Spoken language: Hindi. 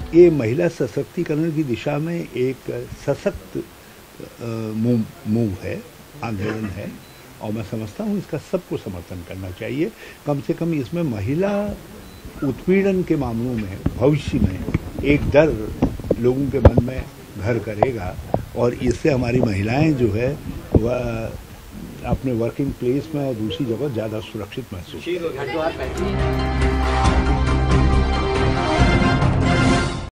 ये महिला सशक्तिकरण की दिशा में एक सशक्त मूव है, आंदोलन है, और मैं समझता हूँ इसका सबको समर्थन करना चाहिए। कम से कम इसमें महिला उत्पीड़न के मामलों में भविष्य में एक डर लोगों के मन में घर करेगा, और इससे हमारी महिलाएं जो है वह अपने वर्किंग प्लेस में और दूसरी जगह ज़्यादा सुरक्षित महसूस करेंगी।